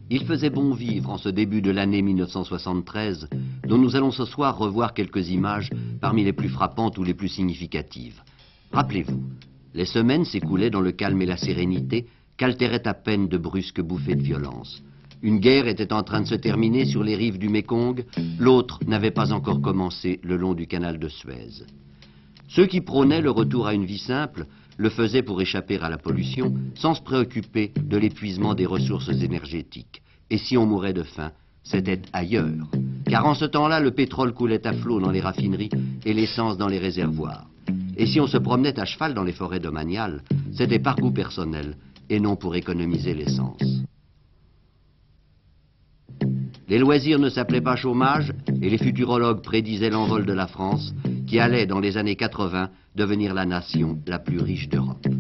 Il faisait bon vivre en ce début de l'année 1973, dont nous allons ce soir revoir quelques images parmi les plus frappantes ou les plus significatives. Rappelez-vous, les semaines s'écoulaient dans le calme et la sérénité qu'altéraient à peine de brusques bouffées de violence. Une guerre était en train de se terminer sur les rives du Mékong, l'autre n'avait pas encore commencé le long du canal de Suez. Ceux qui prônaient le retour à une vie simple le faisaient pour échapper à la pollution, sans se préoccuper de l'épuisement des ressources énergétiques. Et si on mourait de faim, c'était ailleurs. Car en ce temps-là, le pétrole coulait à flot dans les raffineries et l'essence dans les réservoirs. Et si on se promenait à cheval dans les forêts domaniales, c'était par goût personnel et non pour économiser l'essence. Les loisirs ne s'appelaient pas chômage et les futurologues prédisaient l'envol de la France qui allait, dans les années 80, devenir la nation la plus riche d'Europe.